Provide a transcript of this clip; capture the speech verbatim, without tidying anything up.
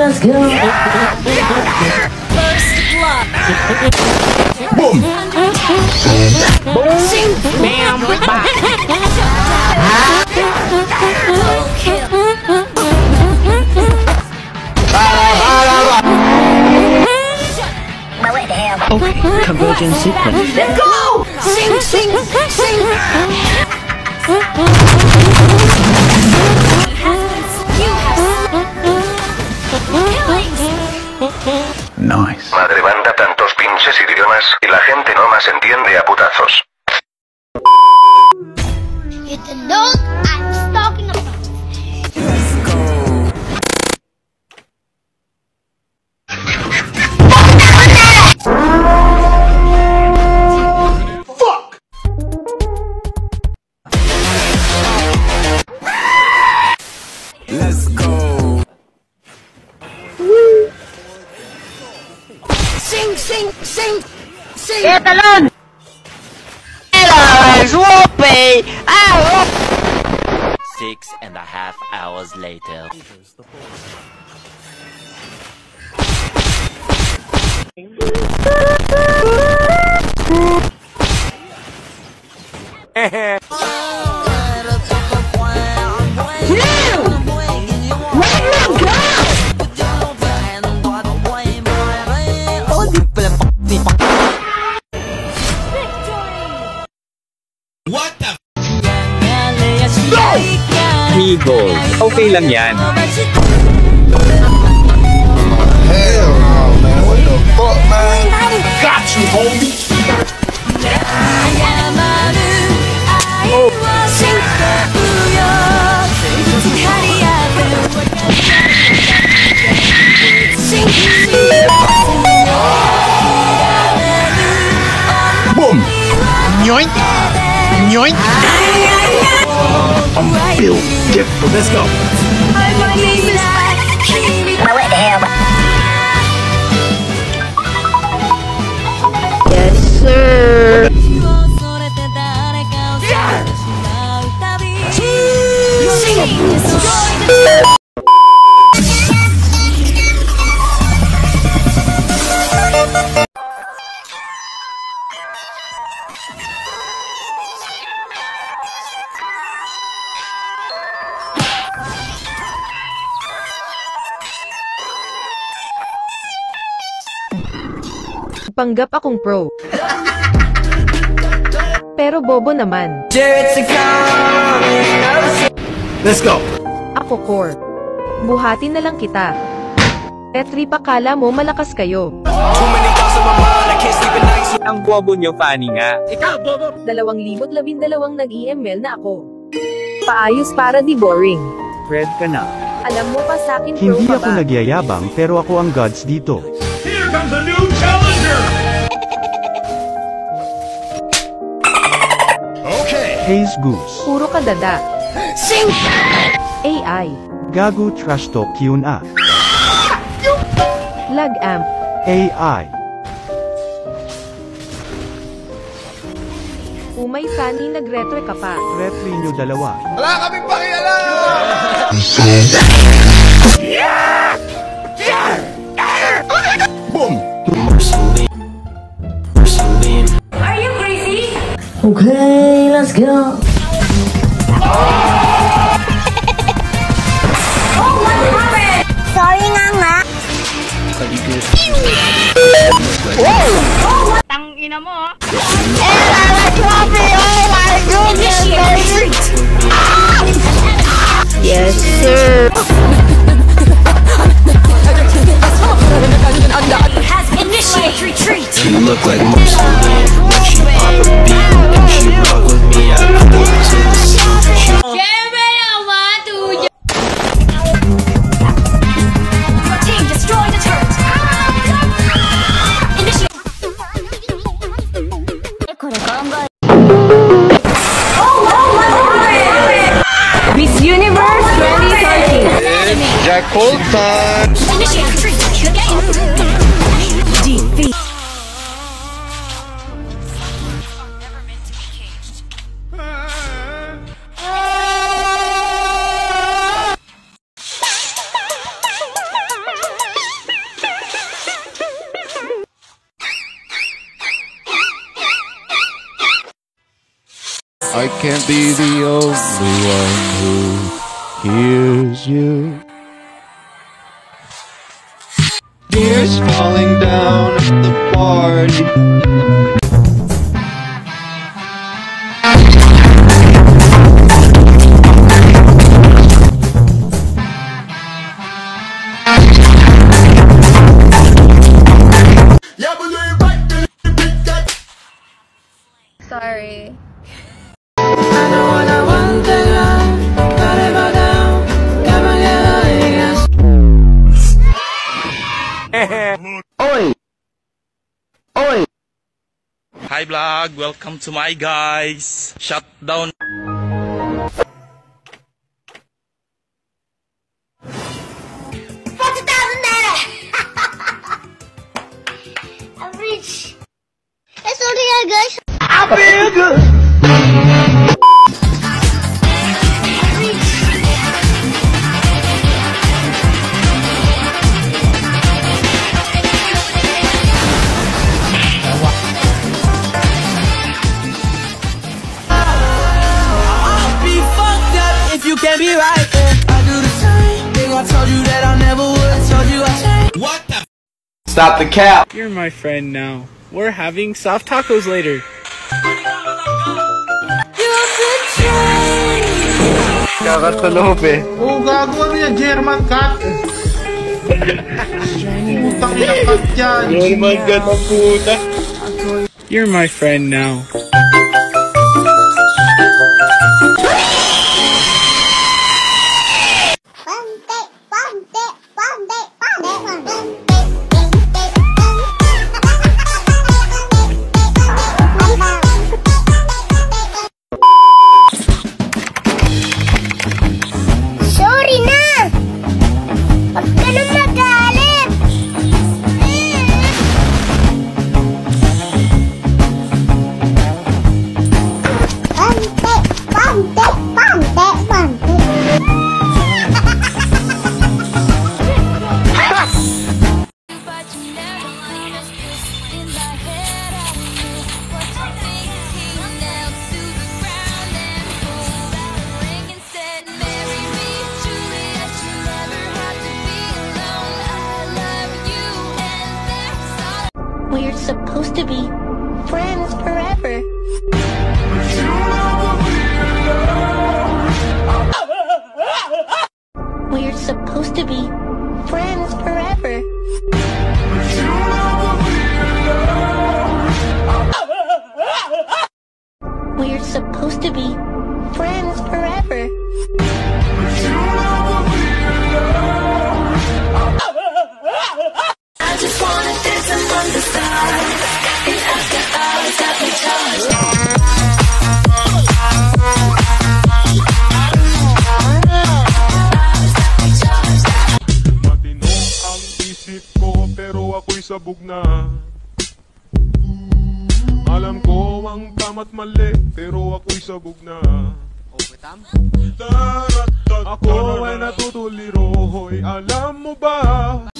let's go. First blood. Boom. Sing. Bam. Bam. Okay, conversion sequence. Let's go! Sing, sing, sing. Nice. Madre banda, tantos pinches idiomas, y la gente no más entiende a putazos. You don't know I'm talking about. Fuck! Let's go. Sing, sing, sing, sing. ¡Qué talón! Six and a half hours later. What the f- three goals. Okay lang yan. Hell no, man. What the fuck, man? Got you, homie. Oh. Sing. Sing. Boom. Yoink! Yoink! I'm built different. Let's go. My name is Yes, sir. Panggap akong pro. Pero bobo naman. Let's go. Ako core. Buhatin na lang kita. Petri, pakala mo malakas kayo. Ang bobo nyo, Fanny nga. Dalawang libot labindalawang nag-E M L na ako. Paayos para di boring. Fred ka na. Alam mo pa sa akin pro Hindi pa ako ba? nagyayabang pero ako ang gods dito. Here comes a new challenger. Okay. Haze Goose. Puro ka dada. Sing. A I. Gago trash talk yun ah. Lag amp. A I. Umay Fanny, nag-retro ka pa. Retry nyo dalawa. Wala kaming pakialam. Boom. Are you crazy? Okay, let's go. Oh, what happened? Sorry nga nga. Tang ina mo. Yes, sir. Has initiated retreat. You look like Marceline when she pop a beat and she rock with me. I pull up to the scene. Your team destroyed the turret. Initiate. Miss Universe twenty thirteen. Jackpot time. Initiate retreat. Defeat. I can't be the only one who hears you. Tears falling down at the party. Sorry. Oi! Oi! Hi vlog, welcome to my guys. Shutdown. forty thousand naira! I'm rich. It's only a good. I feel good. You can't be right there. I do the same thing. I told you that I never would. Told you I changed. What the? Stop the cap. You're my friend now. We're having soft tacos later. Kakatulog eh. Oh, gago ano yan? German cat. Putang ina cat yan. German cat ang puta. You're my friend now. Sorry na! Huwag ka nang magalit! Pante! Pante! Pante! Pante! We're supposed to be friends forever. We're supposed to be friends forever. We're supposed to be friends forever. I just wanna dance among the stars, and after hours got me charged. Matino ang isip ko pero ako'y sabog na. Alam ko ang tama't mali pero ako'y sabog na. Ako ay natutuliro, hoy alam mo ba?